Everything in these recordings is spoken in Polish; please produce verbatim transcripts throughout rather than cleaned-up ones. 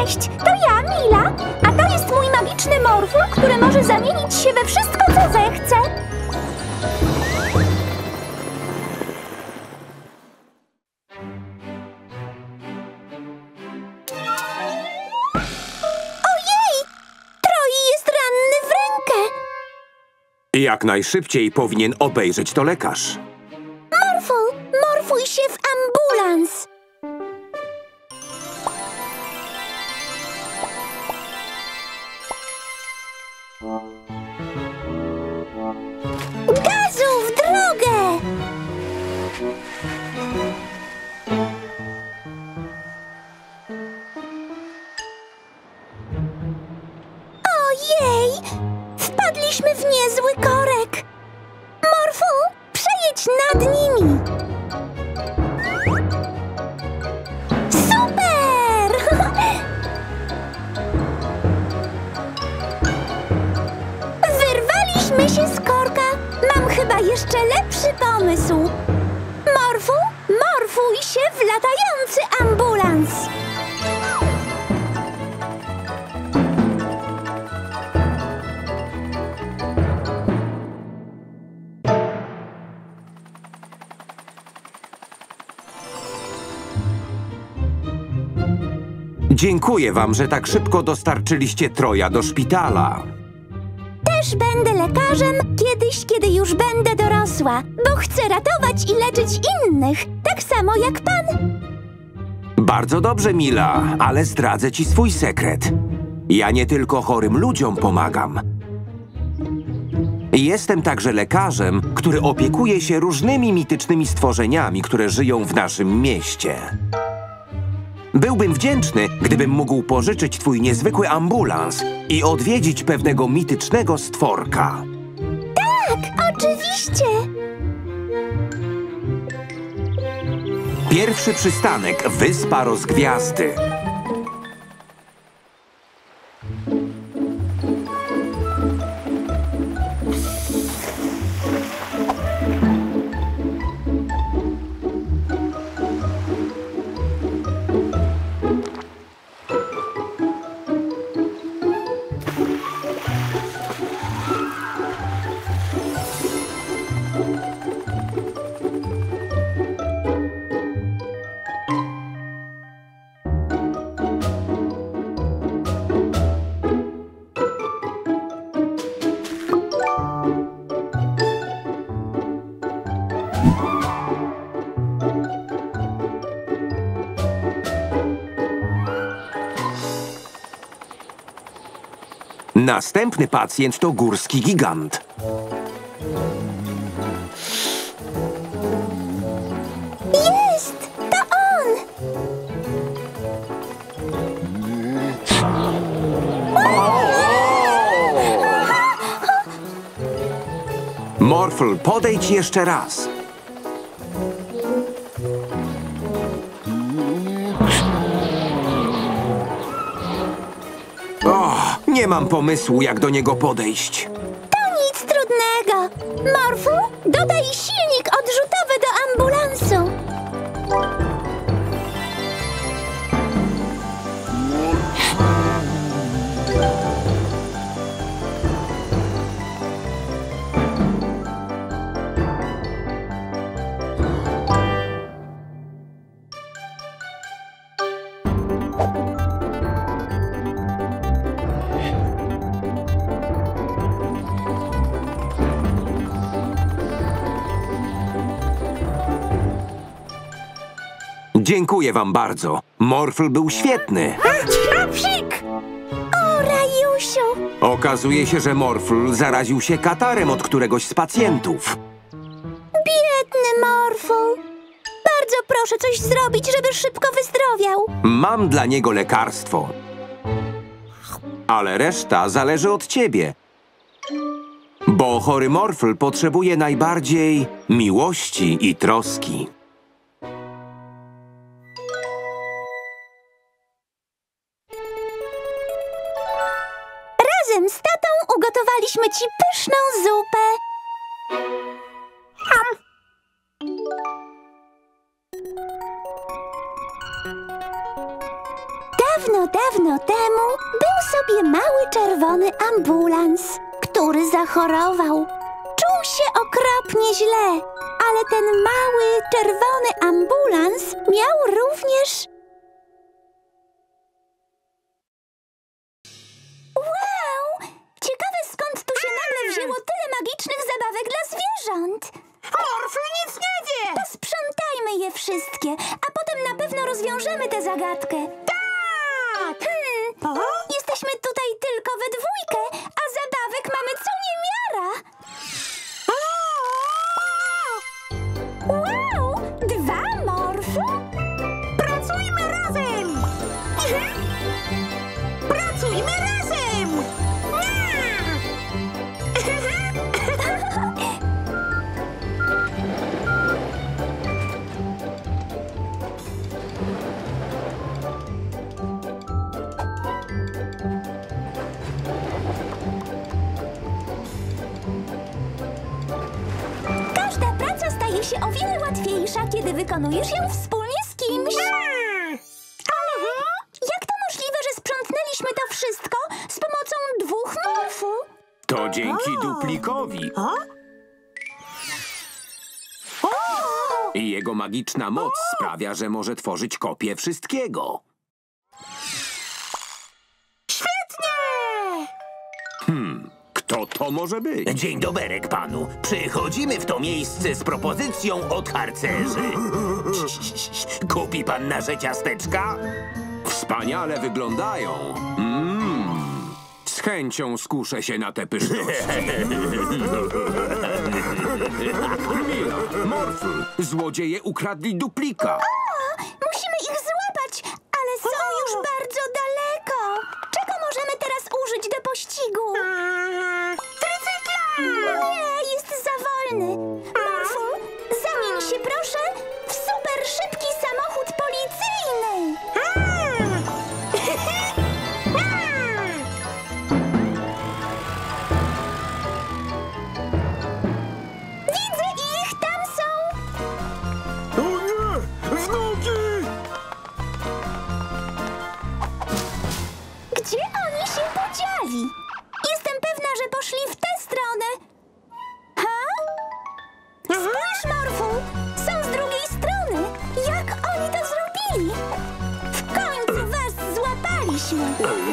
Cześć, to ja, Mila, a to jest mój magiczny Morfl, który może zamienić się we wszystko, co zechce. Ojej! Troi jest ranny w rękę. Jak najszybciej powinien obejrzeć to lekarz. Morfl, morfuj się w ambulans. Gazu, w drogę! Ojej! Wpadliśmy w niezły korek. Morfl, przejedź nad nimi. Super! Wyrwaliśmy się z korka. Mam chyba jeszcze lepszy pomysł. Morfu, morfuj się w latający ambulans. Dziękuję wam, że tak szybko dostarczyliście Troja do szpitala. Też będę lekarzem kiedyś, kiedy już będę dorosła, bo chcę ratować i leczyć innych, tak samo jak pan. Bardzo dobrze, Mila, ale zdradzę ci swój sekret. Ja nie tylko chorym ludziom pomagam. Jestem także lekarzem, który opiekuje się różnymi mitycznymi stworzeniami, które żyją w naszym mieście. Byłbym wdzięczny, gdybym mógł pożyczyć twój niezwykły ambulans i odwiedzić pewnego mitycznego stworka. Tak, oczywiście. Pierwszy przystanek – Wyspa Rozgwiazdy. Następny pacjent to górski gigant. Jest! To on! Morfl, podejdź jeszcze raz. O, nie mam pomysłu, jak do niego podejść. To nic trudnego. Morfu, dodaj silnik odrzutowy do ambulansu. Dziękuję wam bardzo. Morfl był świetny. Psik! O, Rajusiu! Okazuje się, że Morfl zaraził się katarem od któregoś z pacjentów. Biedny Morfu! Bardzo proszę coś zrobić, żeby szybko wyzdrowiał. Mam dla niego lekarstwo. Ale reszta zależy od ciebie. Bo chory Morfl potrzebuje najbardziej miłości i troski. Razem z tatą ugotowaliśmy ci pyszną zupę. Ham. Dawno, dawno temu był sobie mały czerwony ambulans, który zachorował. Czuł się okropnie źle, ale ten mały czerwony ambulans miał również... Wow! Ciekawe, skąd tu się nagle wzięło tyle magicznych zabawek dla zwierząt. Morfl nic nie wie! Posprzątajmy je wszystkie, a potem na pewno rozwiążemy tę zagadkę. Tak! Hmm, O? jesteśmy tutaj tylko we dwójkę, a zabawek mamy co niemiara. Wow! Dwa morfy? Pracujmy razem! Pracujmy razem! Każda praca staje się o wiele łatwiejsza, kiedy wykonujesz ją wspólnie z kimś. Ale jak to możliwe, że sprzątnęliśmy to wszystko z pomocą dwóch morfów? To dzięki O! duplikowi. O? O! I jego magiczna moc sprawia, że może tworzyć kopię wszystkiego. Świetnie! Kto to może być? Dzień doberek panu. Przychodzimy w to miejsce z propozycją od harcerzy. Kupi pan nasze ciasteczka? Wspaniale wyglądają. Mm. Z chęcią skuszę się na te pyszności. Mila, Morfl, złodzieje ukradli duplika. Musimy ich złapać, ale są już bardzo daleko. Czego możemy teraz użyć do pościgu? Tricykla! Nie, jest za wolny. Morfu, zamień się proszę w super szybki samochód policyjny. Widzę ich, tam są. O nie! W nogi! Gdzie oni się podzieli? Jestem pewna, że poszli w tę stronę. Ha? Spójrz, Morfu! Są z drugiej strony. Jak oni to zrobili? W końcu was złapaliśmy.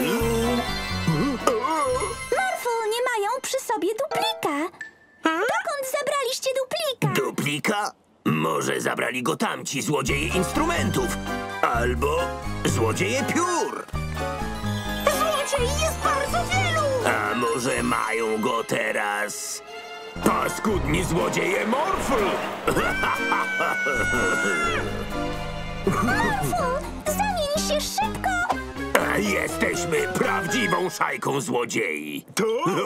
Morfu, nie mają przy sobie duplika. Dokąd zabraliście duplika? Duplika? Może zabrali go tamci złodzieje instrumentów. Albo złodzieje piór. Złodziei jest bardzo wielu! A może mają go teraz paskudni złodzieje Morfl? Morfu, zamień się szybko. A jesteśmy prawdziwą szajką złodziei. To?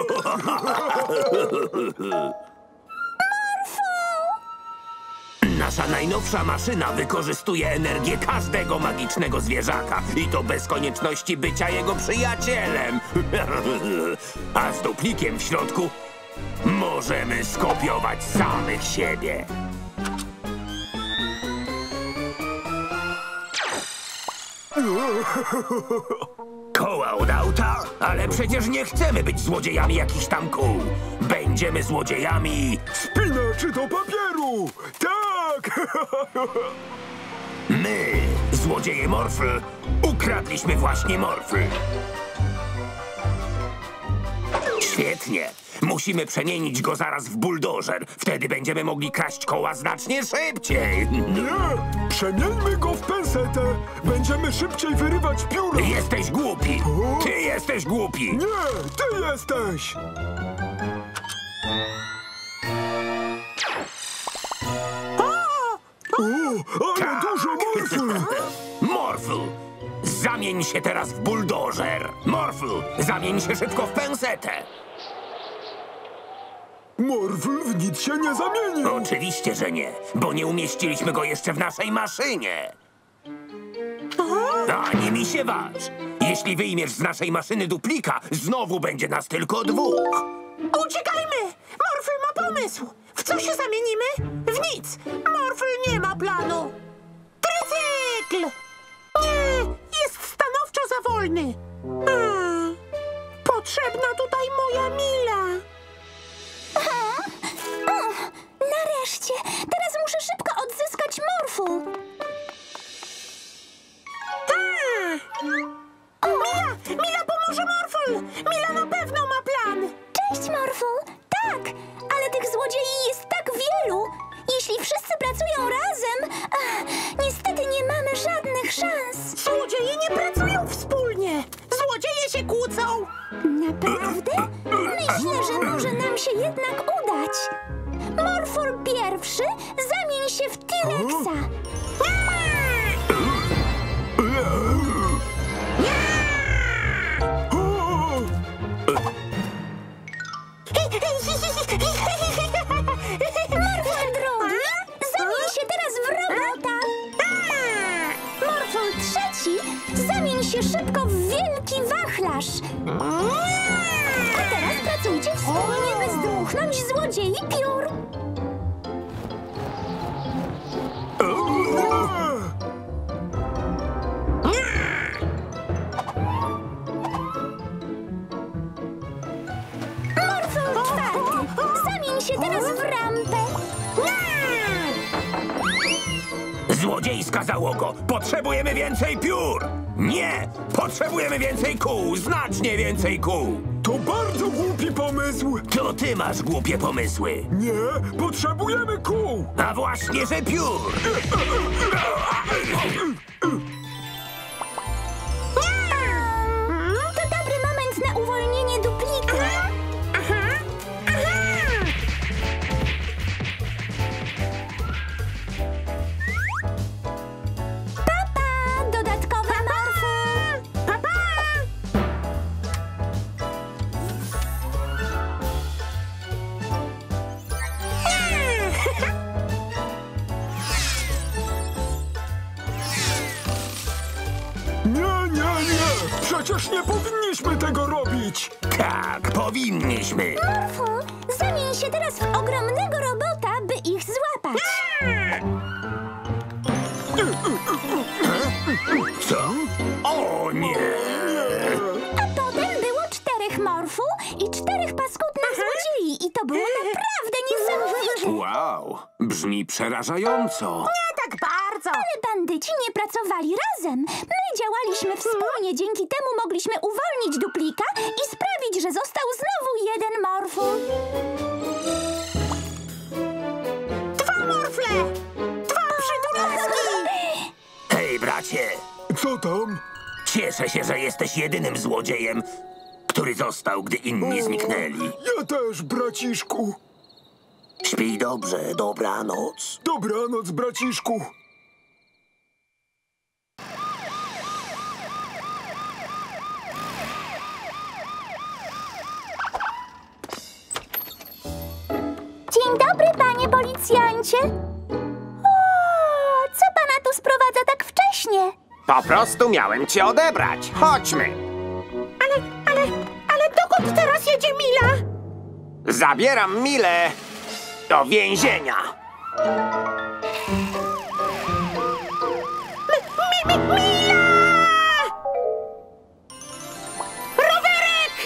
Nasza najnowsza maszyna wykorzystuje energię każdego magicznego zwierzaka i to bez konieczności bycia jego przyjacielem. A z duplikiem w środku możemy skopiować samych siebie. Koła od auta? Ale przecież nie chcemy być złodziejami jakichś tam kół. Będziemy złodziejami Spinaczy do papieru! Tak! My, złodzieje Morfl, ukradliśmy właśnie Morfl. Świetnie. Musimy przemienić go zaraz w buldożer. Wtedy będziemy mogli kraść koła znacznie szybciej. Nie! Przemieńmy go w pensetę! Będziemy szybciej wyrywać pióra! Jesteś głupi. Ty jesteś głupi. Nie! Ty jesteś! O, ale dużo morfy! Morfl, zamień się teraz w buldożer. Morfl, zamień się szybko w pensetę. Morfl w nic się nie zamienił! Oczywiście, że nie, bo nie umieściliśmy go jeszcze w naszej maszynie. Ani mi się waż. Jeśli wyjmiesz z naszej maszyny duplika, znowu będzie nas tylko dwóch. Uciekajmy! Morfl ma pomysł! W co się zamienimy? W nic! Morfl nie ma planu! Trycykl! Nie! Jest stanowczo za wolny. Hmm. Potrzebna tutaj moja Mila. Uch, nareszcie! Teraz muszę szybko odzyskać Morfu. Mila! Mila pomoże Morful! Mila na pewno ma plan! Cześć, Morfu! Tak, ale tych złodziei jest tak wielu. Jeśli wszyscy pracują razem, ach, niestety nie mamy żadnych szans. Złodzieje nie pracują wspólnie! Złodzieje się kłócą! Naprawdę? Myślę, że może nam się jednak udać. Morful pierwszy zamień się w T-Rexa. Morful drugi zamień się teraz w robota. Morful trzeci zamień się szybko w wielki wachlarz. A teraz pracujcie wspólnie, by zdmuchnąć złodziei piór. Morful czwarty zamień się teraz w rampę. Złodziejska załogo! Potrzebujemy więcej piór! Nie! Potrzebujemy więcej kół! Znacznie więcej kół! To bardzo głupi pomysł. To ty masz głupie pomysły! Nie, potrzebujemy kół. A właśnie, że piór! To dobry moment na uwolnienie duplika. Papa, dodatkowa Morfu. Papa! Nie, nie, nie. Przecież nie powinniśmy tego robić. Tak, powinniśmy! Morfu, zamień się teraz w ogromnego robota, by ich złapać. Co? O nie! A potem było czterech Morfu i czterech paskudnych złodziei. I to było naprawdę niesamowite. Wow, brzmi przerażająco. Nie tak bardzo! Ale bandyci nie pracowali razem. My działaliśmy wspólnie. Dzięki temu mogliśmy uwolnić duplika i sprawić, że został znowu jeden Morfu. Dwa morfle! Dwa przytulaski! Hej, bracie! Co tam? Cieszę się, że jesteś jedynym złodziejem, który został, gdy inni zniknęli. Ja też, braciszku. Śpij dobrze, dobranoc. Dobranoc, braciszku. Dzień dobry, panie policjancie. O, co pana tu sprowadza tak wcześnie? Po prostu miałem cię odebrać. Chodźmy. Ale, ale, ale dokąd teraz jedzie Mila? Zabieram Milę do więzienia. Mi, mi, Mila! Rowerek!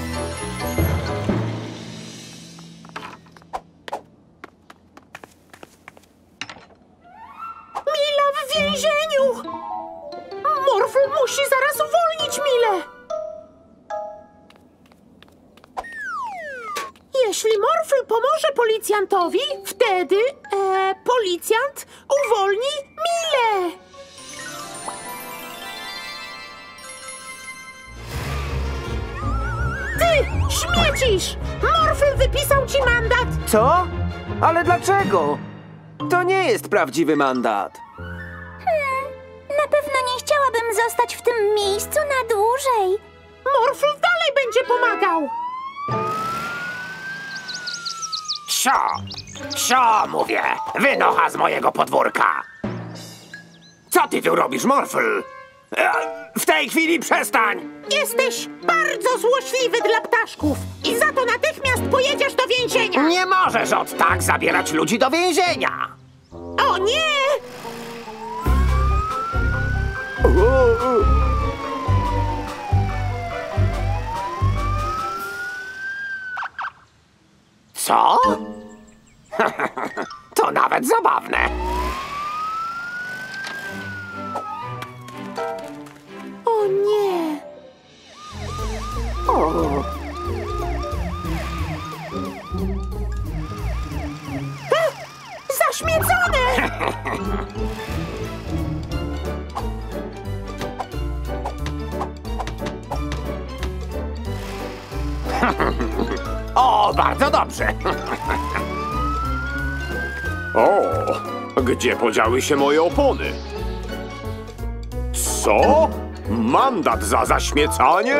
Mila w więzieniu! Morful musi zaraz uwolnić Milę! Jeśli Morful pomoże policjantowi, wtedy e, policjant uwolni Milę! Ty, śmiecisz! Morful wypisał ci mandat! Co? Ale dlaczego? To nie jest prawdziwy mandat. Na pewno nie chciałabym zostać w tym miejscu na dłużej. Morful dalej będzie pomagał! Sio! Sio, mówię! Wynocha z mojego podwórka! Co ty tu robisz, Morfl? E, W tej chwili przestań! Jesteś bardzo złośliwy dla ptaszków i za to natychmiast pojedziesz do więzienia! Nie możesz od tak zabierać ludzi do więzienia! O nie! To nawet zabawne. O nie! O! A! Zaśmiecone! O, bardzo dobrze. O, gdzie podziały się moje opony? Co? Mandat za zaśmiecanie?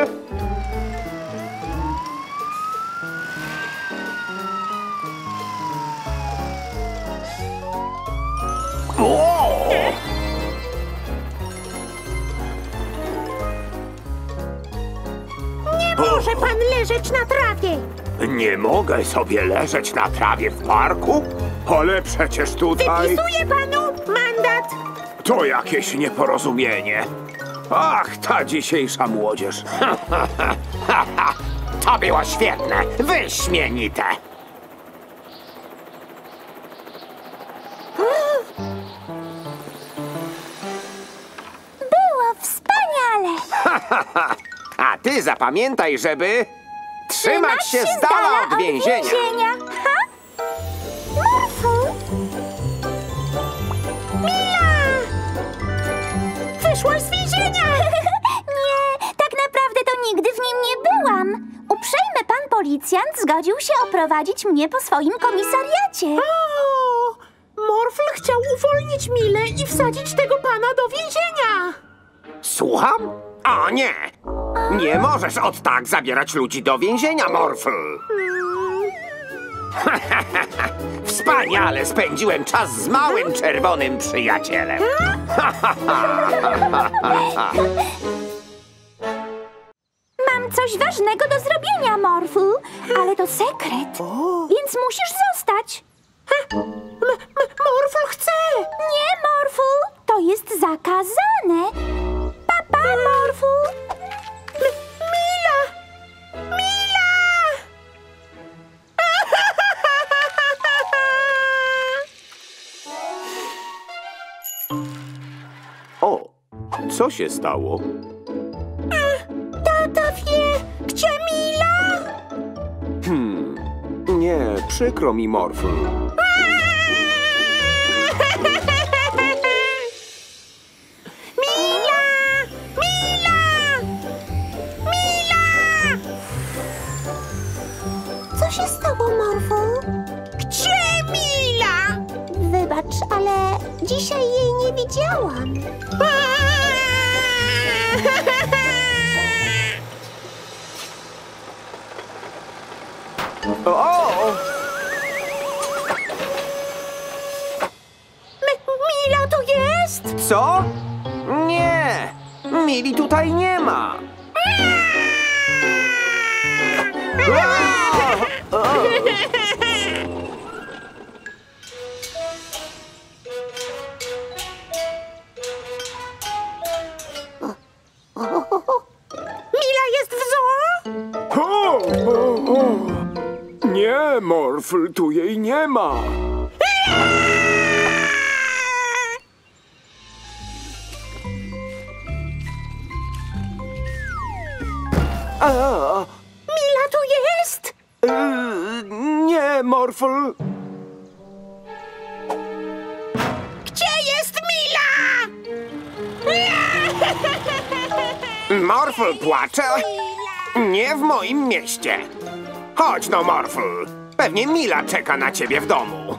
O! Nie może pan leżeć na trawie! Nie mogę sobie leżeć na trawie w parku? Ale przecież tutaj... Wypisuję panu mandat! To jakieś nieporozumienie. Ach, ta dzisiejsza młodzież. To było świetne, wyśmienite. Było wspaniale! A ty zapamiętaj, żeby trzymać się z dala od więzienia. więzienia. Ha? Morfu! Mila! Wyszłaś z więzienia! Nie, tak naprawdę to nigdy w nim nie byłam. Uprzejmy pan policjant zgodził się oprowadzić mnie po swoim komisariacie. O! Morfl chciał uwolnić Milę i wsadzić tego pana do więzienia! Słucham? O nie! Nie możesz od tak zabierać ludzi do więzienia, Morfl. Wspaniale spędziłem czas z małym czerwonym przyjacielem. Mam coś ważnego do zrobienia, Morfu, ale to sekret, więc musisz zostać. Morfl chce! Nie, Morfu, to jest zakazane. Papa, Morfu. Mila! Mila! O, co się stało? Tata wie, gdzie Mila? Hmm, nie, przykro mi, Morfl. Mila! Mila! Mila! Co się stało, Morfu? Gdzie Mila? Wybacz, ale dzisiaj jej nie widziałam. O! Mila tu jest? Co? Nie! Mili tutaj nie ma! O! O! Mila jest w zoo? O, o, o. Nie, Morfl, tu jej nie ma. A, Mila tu jest? y, nie, Morfl. Gdzie jest Mila? Morfl płacze? Nie w moim mieście. Chodź no, Morfl. Pewnie Mila czeka na ciebie w domu.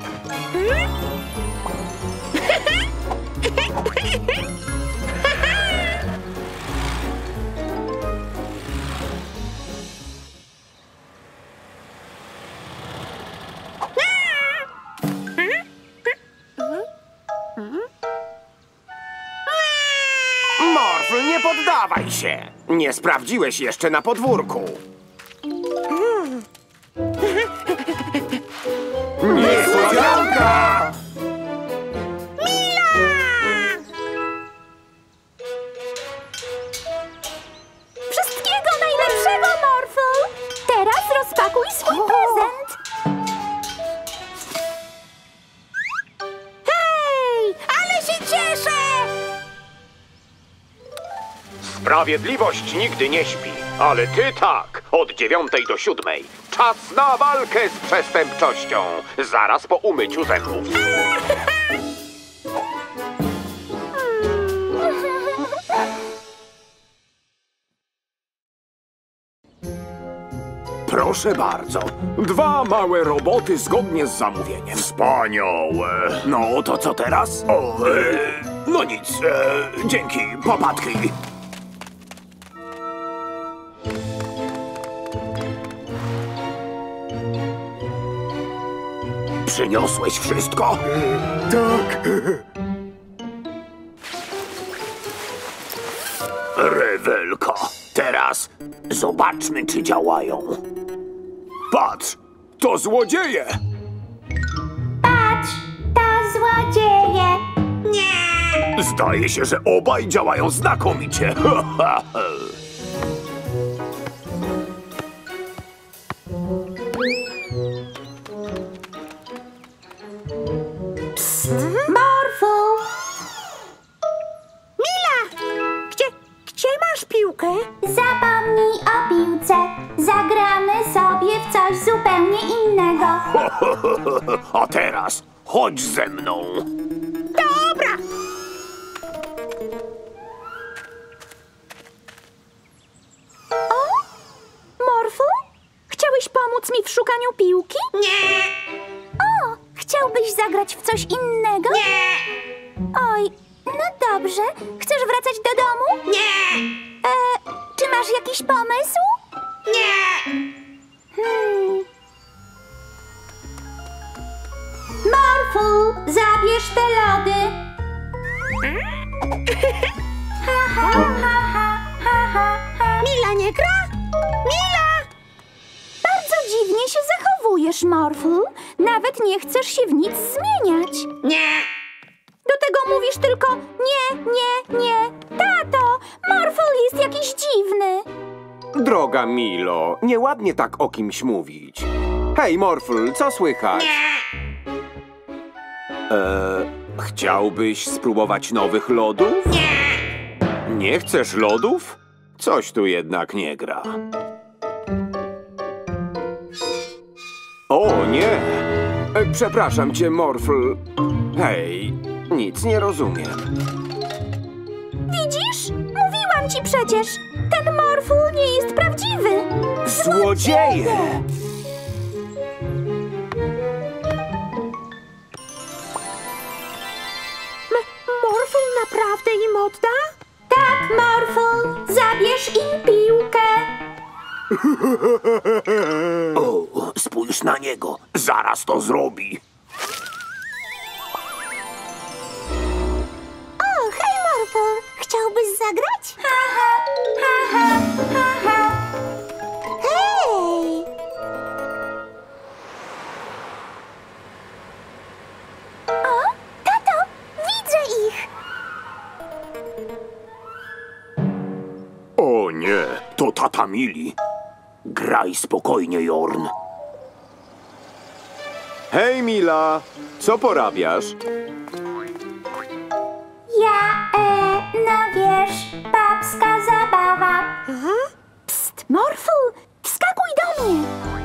Morfl, nie poddawaj się. Nie sprawdziłeś jeszcze na podwórku. Niespodzianka! Wszystkiego najlepszego, Morfu! Teraz rozpakuj swój prezent. Sprawiedliwość nigdy nie śpi, ale ty tak, od dziewiątej do siódmej. Czas na walkę z przestępczością, zaraz po umyciu zębów. Proszę bardzo. Dwa małe roboty zgodnie z zamówieniem. Wspaniałe. No, to co teraz? O, e, no nic. E, dzięki, popatki. Przyniosłeś wszystko? Tak. Rewelka. Teraz zobaczmy, czy działają. Patrz, to złodzieje! Patrz, to złodzieje. Zdaje się, że obaj działają znakomicie. Morfu! Mila! Gdzie, gdzie masz piłkę? Zapomnij o piłce. Zagramy sobie w coś zupełnie innego. A teraz chodź ze mną. Dobra! Morfu? Chciałeś pomóc mi w szukaniu piłki? Nie! O, chciałbyś zagrać w coś innego? Nie! Oj, no dobrze. Chcesz wracać do domu? Nie! E, czy masz jakiś pomysł? Nie! Hmm. Morfu, zabierz te lody. Ha, ha, ha, ha, ha, ha, ha. Mila nie gra? Mila! Bardzo dziwnie się zachowujesz, Morfu. Nawet nie chcesz się w nic zmieniać. Nie! Do tego mówisz tylko nie, nie, nie. Tato, Morfu jest jakiś dziwny. Droga Milo, nieładnie tak o kimś mówić. Hej, Morfl, co słychać? Nie! Eee, chciałbyś spróbować nowych lodów? Nie! Nie chcesz lodów? Coś tu jednak nie gra. O, nie! E, przepraszam cię, Morfl. Hej, nic nie rozumiem. Widzisz? Mówiłam ci przecież. Ten Morfu nie jest prawdziwy. Złodzieje! Morful naprawdę im odda? Tak, Morfu, zabierz im piłkę. O, spójrz na niego. Zaraz to zrobi. O, hej, Morfu, chciałbyś zagrać? Ha, ha, ha, ha, ha, ha. Hej! O, tato, widzę ich. O nie, to tata Mili. Graj spokojnie, Jorn. Hej, Mila, co porabiasz? Ja, e, no wiesz, babska zabawa. Psst, Morfu, wskakuj do mnie.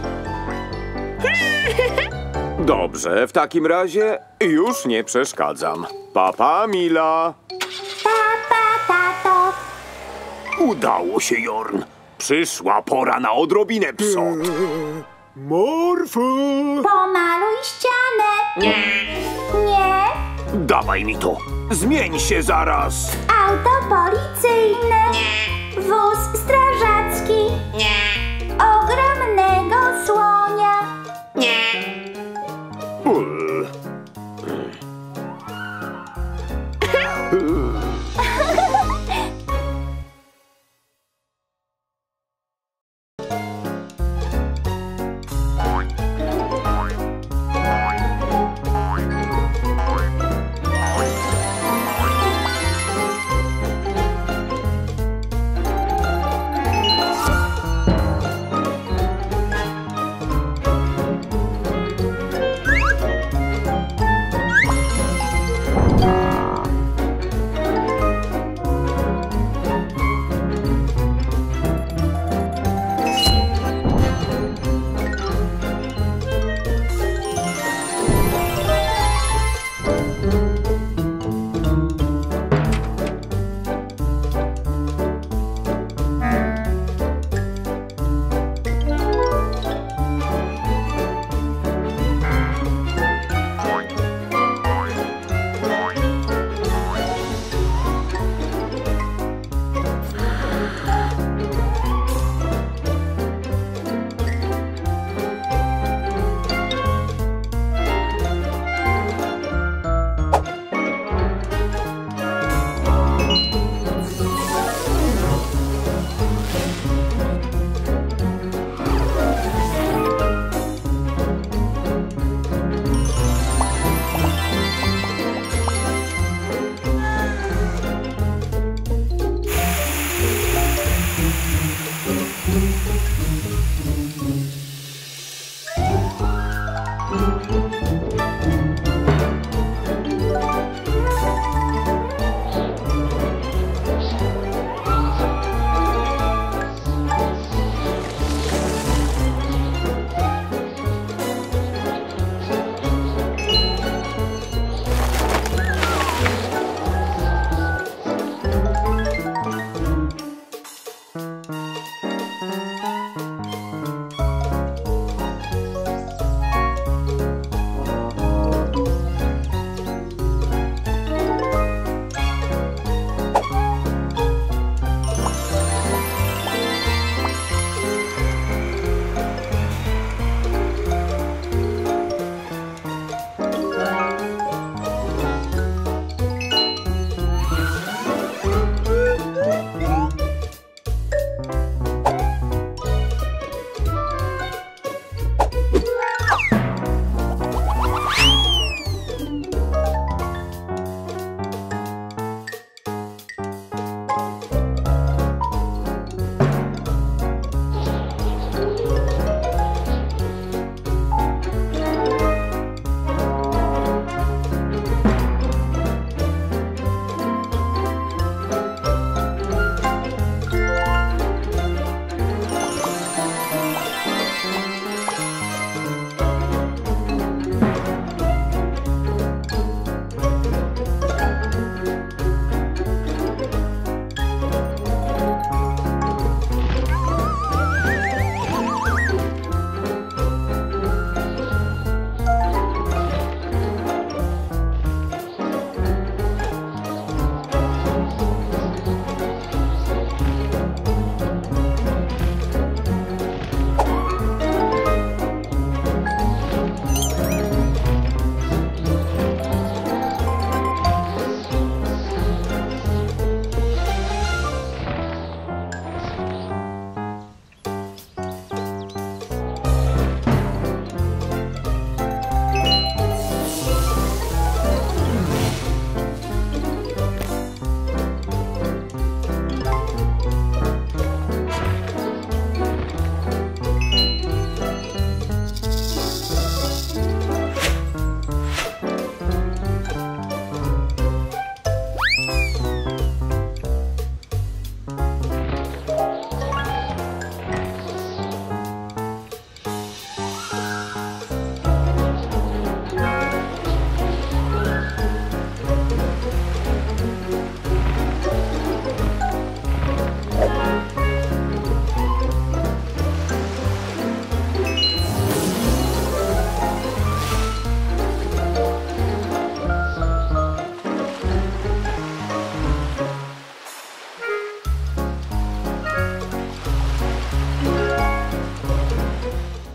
Dobrze, w takim razie już nie przeszkadzam. Papa, Mila. Papa, tato. Udało się, Jorn. Przyszła pora na odrobinę psot. Morfl! Pomaluj ścianę. Nie. Nie. Dawaj mi to. Zmień się zaraz. Auto policyjne. Nie. Wóz strażacki. Nie! Ogromnego słonia. Nie! Ul.